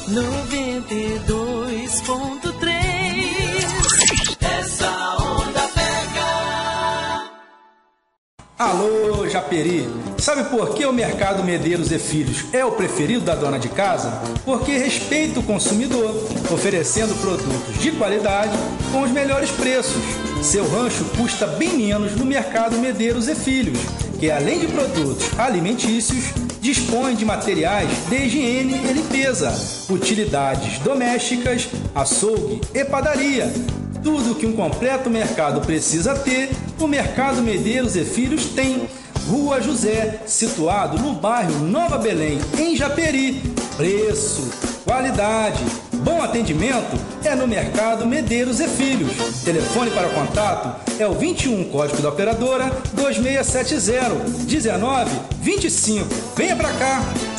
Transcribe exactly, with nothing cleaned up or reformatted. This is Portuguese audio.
noventa e dois ponto três. Essa onda pega. Alô, Japeri! Sabe por que o Mercado Medeiros e Filhos é o preferido da dona de casa? Porque respeita o consumidor, oferecendo produtos de qualidade com os melhores preços. Seu rancho custa bem menos no Mercado Medeiros e Filhos, que além de produtos alimentícios, dispõe de materiais de higiene e limpeza, utilidades domésticas, açougue e padaria. Tudo que um completo mercado precisa ter, o Mercado Medeiros e Filhos tem. Rua José, situado no bairro Nova Belém, em Japeri. Preço, qualidade, bom atendimento é no Mercado Medeiros e Filhos. Telefone para contato é o vinte e um, código da operadora dois seis sete zero, dezenove vinte e cinco. Venha para cá!